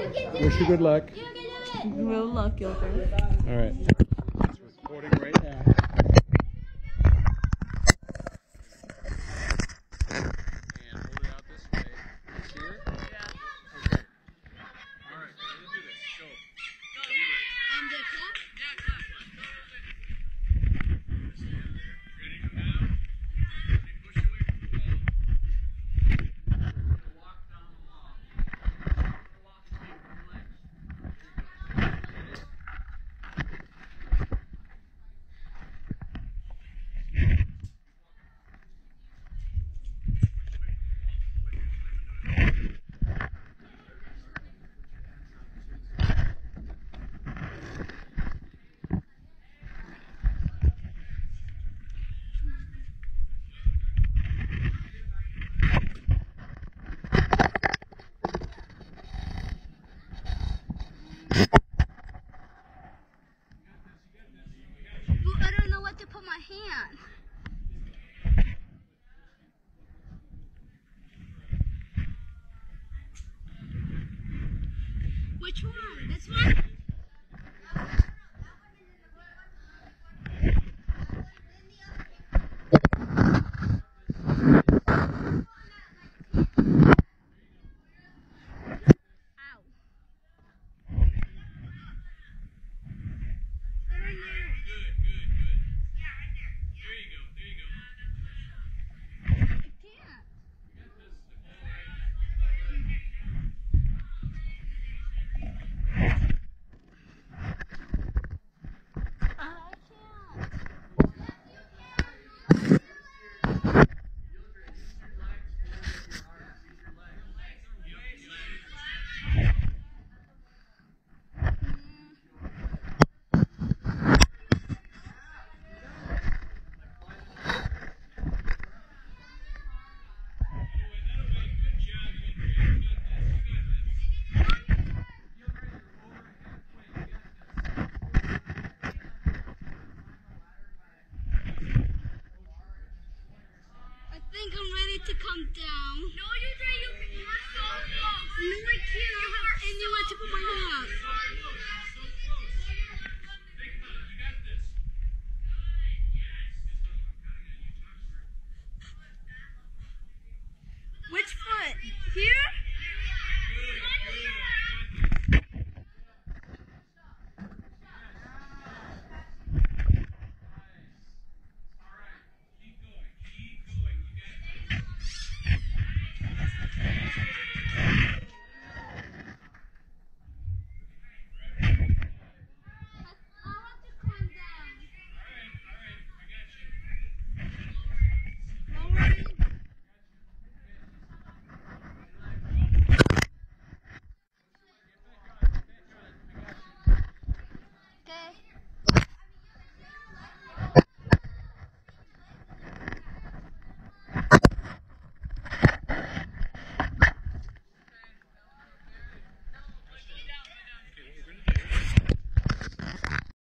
Wish you good luck. Good luck, Gilbert. All right. It's recording right now. And hold it out this way. You see it? Yeah. Okay. All right, let's do this. Go. Are you ready? The clap? Yeah, clap. Ready to come down? Okay, push away from the wall. Walk down the wall. Walk straight from the legs. I don't know what to put my hand. Which one? This one?